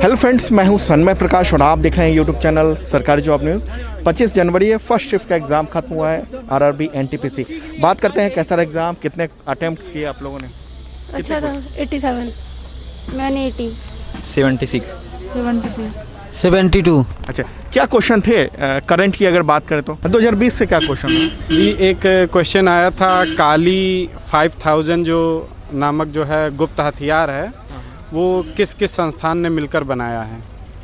Hello friends, मैं हूं सन्मय प्रकाश और आप देख रहे हैं यूट्यूब चैनल सरकारी जॉब न्यूज़। 25 जनवरी है, फर्स्ट शिफ्ट का एग्ज़ाम खत्म हुआ है आरआरबी एनटीपीसी। बात करते हैं कैसा रहा एग्ज़ाम, कितने अटेम्प्ट किए आप लोगों ने? अच्छा था। 87 मैंने 80 76 72। अच्छा, क्या क्वेश्चन थे करंट की अगर बात करें तो 2020 से क्या क्वेश्चन था? जी, एक क्वेश्चन आया था, काली 5000 जो नामक जो है गुप्त हथियार है वो किस किस संस्थान ने मिलकर बनाया है।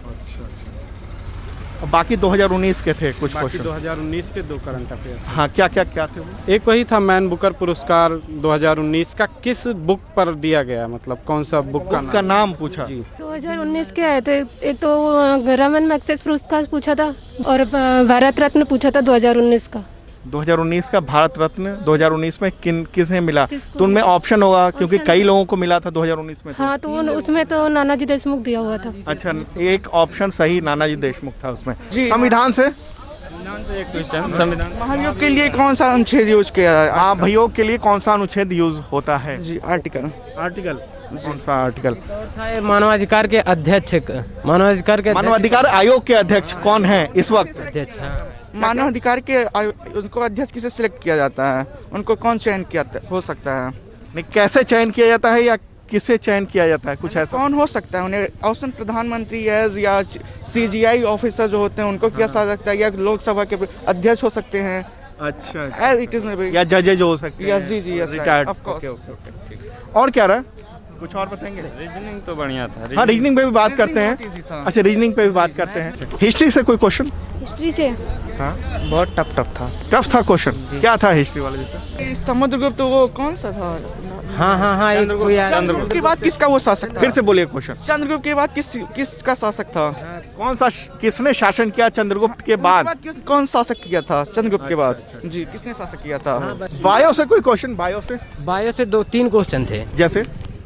और बाकी 2019 के थे कुछ बाकी क्वेश्चन। 2019 के दो करंट अफेयर। हाँ, क्या थे वो? एक वही था, मैन बुकर पुरस्कार 2019 का किस बुक पर दिया गया, मतलब कौन सा बुक का नाम पूछा जी। 2019 के आए थे। एक तो रमन मैग्सेसे पुरस्कार पूछा था और भारत रत्न पूछा था 2019 का। 2019 का भारत रत्न 2019 में किसने मिला? तो उनमें ऑप्शन होगा क्योंकि कई लोगों को मिला था 2019 में। हाँ, तो उसमें तो नानाजी देशमुख दिया हुआ था। अच्छा, एक ऑप्शन सही नानाजी देशमुख था उसमें। संविधान से एक क्वेश्चन, संविधान महाभियोग के लिए कौन सा अनुच्छेद यूज किया है? महाभियोग के लिए कौन सा अनुच्छेद यूज होता है? जी, आर्टिकल कौन सा आर्टिकल? मानवाधिकार के अध्यक्ष, मानवाधिकार आयोग के अध्यक्ष कौन है इस वक्त? अध्यक्ष। मानवाधिकार के उनको अध्यक्ष किसे सिलेक्ट किया जाता है? उनको कौन चयन किया हो सकता है? नहीं, कैसे चयन किया जाता है या किसे चयन किया जाता है, कुछ ऐसा? कौन हो सकता है उन्हें? ऑप्शन प्रधानमंत्री है या सीजीआई ऑफिसर जो होते हैं उनको किया जा सकता है, या लोकसभा के अध्यक्ष हो सकते हैं। अच्छा, इट इज या जजेज जो हो सकते हैं। यस जी, यस, रिटायर्ड। Of course. और क्या रहा, कुछ और बताएंगे? रीजनिंग तो बढ़िया था। हाँ, रीजनिंग पे भी बात करते हैं। अच्छा, रीजनिंग पे भी बात करते हैं। हिस्ट्री से कोई क्वेश्चन? हिस्ट्री से हाँ, बहुत टफ था। टफ था क्वेश्चन। क्या था हिस्ट्री वाले जैसा? समुद्रगुप्त, तो वो कौन सा था? हाँ, चंद्रगुप्त के बाद किसका वो शासक था? फिर से बोलिए क्वेश्चन। चंद्रगुप्त के बाद किसका शासक था? कौन सा, किसने शासन किया चंद्रगुप्त के बाद? कौन शासक किया था चंद्रगुप्त के बाद? जी, किसने शासक किया था? बायो से कोई क्वेश्चन? बायो से 2-3 क्वेश्चन थे। जैसे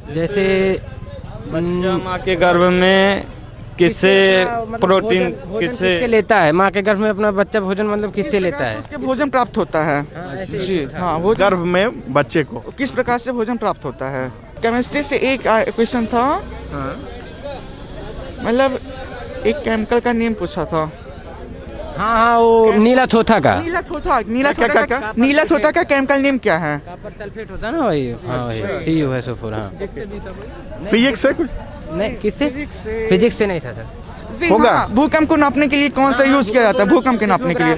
बच्चा माँ के गर्भ में किससे प्रोटीन किससे लेता है? माँ के गर्भ में अपना बच्चा भोजन मतलब किससे लेता है? उसके भोजन प्राप्त होता है। जी हाँ, वो गर्भ में बच्चे को किस प्रकार से भोजन प्राप्त होता है? केमिस्ट्री से एक क्वेश्चन था। मतलब एक केमिकल का नेम पूछा था। हाँ, वो नीला थोथा का। नीला थोथा का केमिकल नेम क्या है? कॉपर सल्फेट होता है ना, वही। हाँ, वही CuSO4। हाँ, फिजिक्स से कुछ? नहीं, किससे? फिजिक्स से नहीं था सर। होगा। हाँ, भूकंप को नापने के लिए कौन सा यूज किया जाता है? भूकंप के नापने के लिए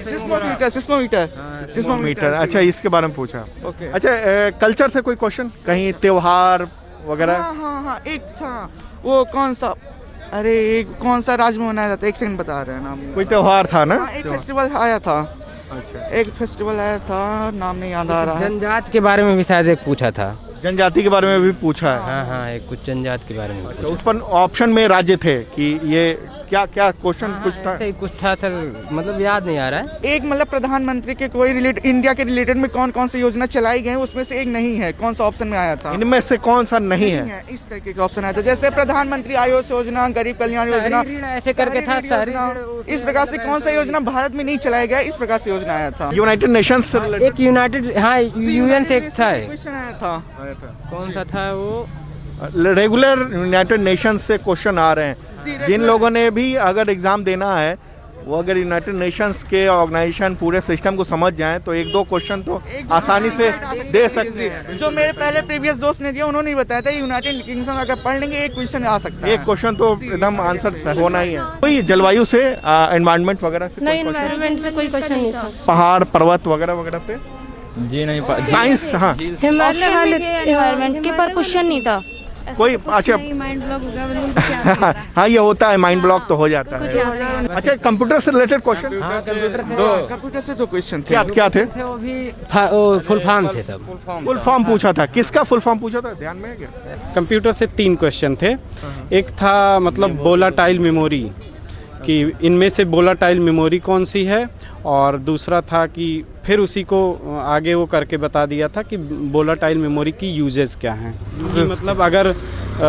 सिस्मोमीटर। अच्छा, इसके बारे में पूछा। अच्छा, कल्चर से कोई क्वेश्चन, कहीं त्योहार वगैरह? हाँ, एक था वो कौन सा, अरे कौन सा राज्य में मनाया जाता है? एक सेकंड बता रहे हैं नाम। कोई त्योहार था ना? एक फेस्टिवल आया था। अच्छा, एक फेस्टिवल आया था, नाम नहीं याद आ रहा है। जनजाति के बारे में भी शायद एक पूछा था। जनजाति के बारे में भी पूछा है। हाँ, एक कुछ जनजाति के बारे में पूछा। तो उस पर ऑप्शन में राज्य थे कि ये क्या क्वेश्चन कुछ था? ऐसे ही कुछ था सर, मतलब याद नहीं आ रहा है। एक मतलब प्रधानमंत्री के कोई इंडिया के रिलेटेड में कौन कौन सी योजना चलाई गई उसमें से एक नहीं है। कौन सा ऑप्शन में आया था? इनमें से कौन सा नहीं है? इस तरीके का ऑप्शन आया था, जैसे प्रधानमंत्री आयुष योजना, गरीब कल्याण योजना, ऐसे करके था। इस प्रकार से कौन सा योजना भारत में नहीं चलाया गया, इस प्रकार से योजना आया था। यूनाइटेड नेशंस से एक यूनाइटेड, हाँ, UN से एक था। क्वेश्चन आया था। कौन सा था वो? रेगुलर यूनाइटेड नेशंस से क्वेश्चन आ रहे हैं। जिन लोगों ने भी अगर एग्जाम देना है, वो अगर यूनाइटेड नेशंस के ऑर्गेनाइजेशन पूरे सिस्टम को समझ जाएं तो 1-2 क्वेश्चन तो आसानी से दे सकते हैं। जो मेरे पहले प्रीवियस दोस्त ने दिया, उन्होंने बताया था यूनाइटेड किंगडम अगर पढ़ लेंगे एक क्वेश्चन आ सकता है। एक क्वेश्चन तो एकदम आंसर होना ही है। कोई जलवायु से, एनवायरनमेंट वगैरह से? नहीं, एनवायरनमेंट से कोई क्वेश्चन नहीं था। पहाड़ पर्वत वगैरह पे? जी नहीं, साइंस। हाँ, हिमालय वाले एनवायरनमेंट के पर क्वेश्चन नहीं था कोई? अच्छा, माइंड ब्लॉक हो गया। हाँ, ये होता है, माइंड ब्लॉक तो हो जाता है। अच्छा, कंप्यूटर से रिलेटेड क्वेश्चन? कंप्यूटर से 2 क्वेश्चन थे। क्या थे? वो भी फुल फॉर्म थे सब। फुल फॉर्म पूछा था। किसका फुल फॉर्म पूछा था, ध्यान में है क्या? कंप्यूटर से 3 क्वेश्चन थे। एक था मतलब वोलाटाइल मेमोरी, कि इनमें से वोलाटाइल मेमोरी कौन सी है, और दूसरा था कि फिर उसी को आगे वो करके बता दिया था कि वोलाटाइल मेमोरी की यूजेस क्या हैं। मतलब अगर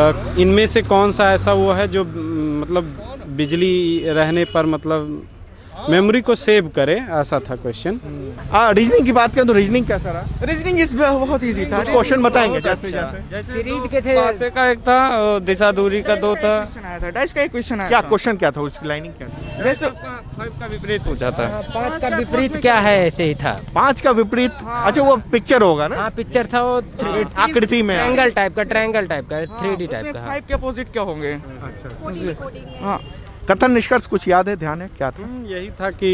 इनमें से कौन सा ऐसा वो है जो मतलब बिजली रहने पर मतलब मेमोरी को सेव करे, ऐसा था क्वेश्चन। रीजनिंग की बात करें तो रीजनिंग कैसा रहा? रीजनिंग इस बहुत इजी था। क्वेश्चन बताएंगे जैसे जैसे सीरीज के थे, पासे का एक था, दिशा दूरी का 2 था। क्वेश्चन आया था, डाइस का एक क्वेश्चन आया क्या था। क्वेश्चन क्या था, उसकी लाइनिंग क्या थी? वैसे 5 का विपरीत पूछा था। 5 का विपरीत क्या है, ऐसे ही था। 5 का विपरीत, अच्छा वो पिक्चर होगा ना, हाँ पिक्चर था वो, आकृति में। ट्रायंगल टाइप का, 3D टाइप का। 5 के अपोजिट क्या होंगे? अच्छा, हाँ, कथन निष्कर्ष कुछ याद है, ध्यान है क्या था? यही था कि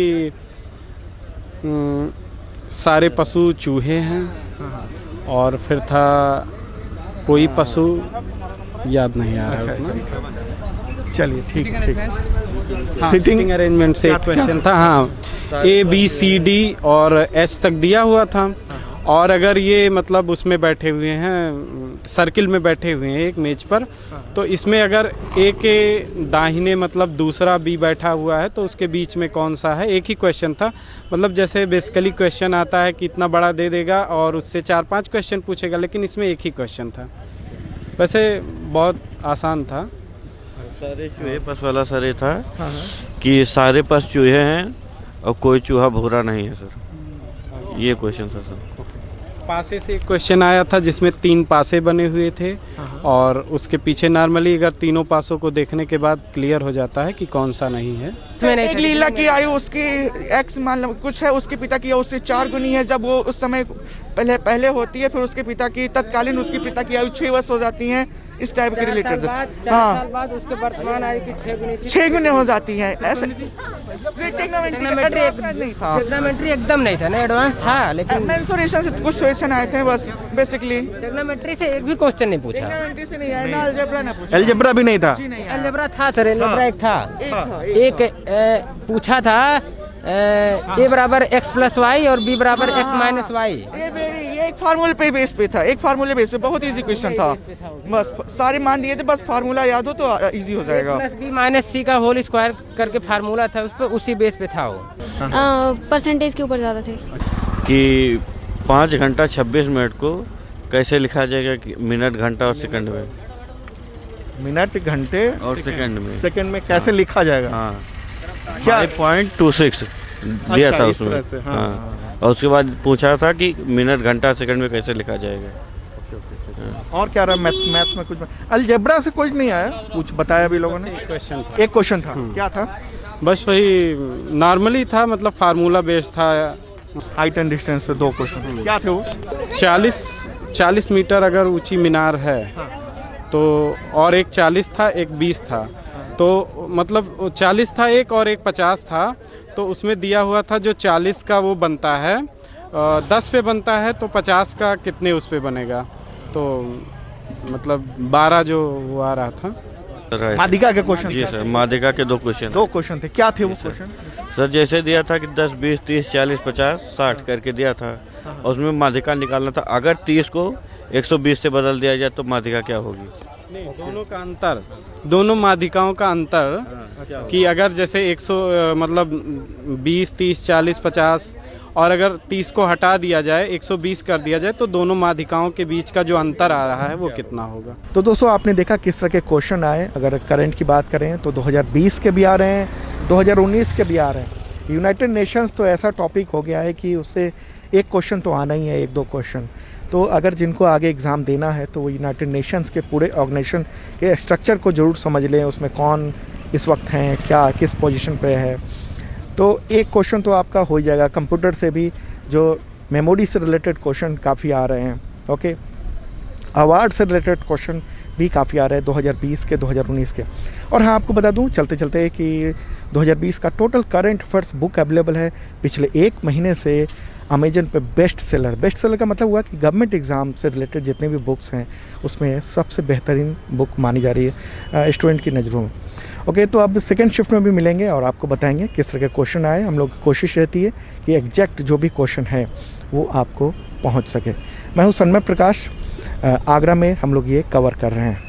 सारे पशु चूहे हैं, और फिर था कोई पशु, याद नहीं आ रहा है। चलिए ठीक ठीक। हाँ, सिटिंग अरेंजमेंट से एक क्वेश्चन था। हाँ, ABCD और S तक दिया हुआ था, और अगर ये मतलब उसमें बैठे हुए हैं, सर्किल में बैठे हुए हैं एक मेज पर, तो इसमें अगर A के दाहिने मतलब दूसरा B बैठा हुआ है तो उसके बीच में कौन सा है, एक ही क्वेश्चन था। मतलब जैसे बेसिकली क्वेश्चन आता है कि इतना बड़ा दे देगा और उससे 4-5 क्वेश्चन पूछेगा, लेकिन इसमें एक ही क्वेश्चन था। वैसे बहुत आसान था। सारे चूहे पस वाला सर ये था कि सारे पस चूहे हैं और कोई चूहा भूरा नहीं है सर, ये क्वेश्चन था सर। पासे से एक क्वेश्चन आया था जिसमें 3 पासे बने हुए थे, और उसके पीछे नॉर्मली अगर तीनों पासों को देखने के बाद क्लियर हो जाता है कि कौन सा नहीं है। एक लीला की आयु उसकी एक्स मान लो कुछ है, उसके पिता की उससे 4 गुनी है। जब वो उस समय पहले होती है, फिर उसके पिता की तत्कालीन उसके पिता की आयु 6 वर्ष हो जाती है। इस टाइप के रिलेटेड, हाँ, साल बाद उसके वर्तमान आयु की 6 गुने हो जाती है। ऐसे ट्रिग्नोमेट्री एकदम नहीं था ना, एडवांस था, लेकिन मेंसुरेशन से कुछ क्वेश्चन आए थे बस बेसिकली। ट्रिग्नोमेट्री से एक भी क्वेश्चन नहीं पूछा। ट्रिग्नोमेट्री से नहीं आया ना, अलजेब्रा ने पूछा। अलजेब्रा भी नहीं था? अलजेब्रा था सर, अलजेब्रा एक था। एक पूछा था A बराबर x+y और B बराबर x-y। ये एक फार्मूले पे बेस पे था, एक फार्मूले बेस पे बहुत इजी क्वेश्चन था। बस सारे मान दिए थे, बस फार्मूला याद हो तो इजी हो जाएगा। B-C का होल स्क्वायर करके फार्मूला था, उस पर उसी बेस पे था वो। परसेंटेज के ऊपर ज़्यादा थे कि 5 घंटा 26 मिनट को कैसे लिखा जाएगा कि मिनट, घंटा और सेकंड में? मिनट, घंटे और सेकंड में कैसे लिखा जाएगा? हाँ, क्या 5.26 दिया था इस तरह उसमें। से, हाँ, हाँ, और उसके बाद पूछा था कि मिनट, घंटा, सेकंड में कैसे लिखा जाएगा। और क्या रहा? मैथ्स में कुछ अलजेब्रा से कुछ नहीं आया, कुछ बताया भी लोगों ने? एक क्वेश्चन था, क्या था? बस वही नॉर्मली था, मतलब फार्मूला बेस्ड था। हाइट एंड डिस्टेंस से 2 क्वेश्चन क्या थे वो? 40 मीटर अगर ऊंची मीनार है तो, और एक 40 था, एक 20 था, तो मतलब 40 था एक और एक 50 था, तो उसमें दिया हुआ था जो 40 का वो बनता है 10 पे बनता है, तो 50 का कितने उस पे बनेगा, तो मतलब 12 जो वो आ रहा था। माध्यिका के क्वेश्चन? जी सर, माध्यिका के 2 क्वेश्चन थे। क्या थे वो क्वेश्चन? सर जैसे दिया था कि 10, 20, 30, 40, 50, 60 करके दिया था, और उसमें माध्यिका निकालना था। अगर 30 को 120 से बदल दिया जाए तो माध्यिका क्या होगी? नहीं, दोनों का अंतर, दोनों माध्यिकाओं का अंतर कि अगर जैसे 100 मतलब 20, 30, 40, 50, और अगर 30 को हटा दिया जाए, 120 कर दिया जाए, तो दोनों माध्यिकाओं के बीच का जो अंतर आ रहा है वो कितना होगा। तो दोस्तों आपने देखा किस तरह के क्वेश्चन आए। अगर करंट की बात करें तो 2020 के भी आ रहे हैं, 2019 के भी आ रहे हैं। यूनाइटेड नेशंस तो ऐसा टॉपिक हो गया है कि उससे एक क्वेश्चन तो आना ही है, 1-2 क्वेश्चन। तो अगर जिनको आगे एग्ज़ाम देना है तो वो यूनाइटेड नेशंस के पूरे ऑर्गेनाइजेशन के स्ट्रक्चर को ज़रूर समझ लें, उसमें कौन इस वक्त हैं, क्या किस पोजीशन पे है। तो एक क्वेश्चन तो आपका हो जाएगा। कंप्यूटर से भी जो मेमोरी से रिलेटेड क्वेश्चन काफ़ी आ रहे हैं। ओके, अवार्ड से रिलेटेड क्वेश्चन भी काफ़ी आ रहे हैं 2020 के, 2019 के। और हाँ, आपको बता दूं चलते चलते कि 2020 का total current affairs book available है पिछले 1 महीने से अमेजन पे। बेस्ट सेलर का मतलब हुआ कि गवर्नमेंट एग्ज़ाम से रिलेटेड जितने भी बुक्स हैं उसमें सबसे बेहतरीन बुक मानी जा रही है स्टूडेंट की नज़रों में। ओके, तो अब सेकेंड शिफ्ट में भी मिलेंगे और आपको बताएंगे किस तरह के क्वेश्चन आए। हम लोग की कोशिश रहती है कि एग्जैक्ट जो भी क्वेश्चन है वो आपको पहुंच सके। मैं हूं सन्मय प्रकाश, आगरा में हम लोग ये कवर कर रहे हैं।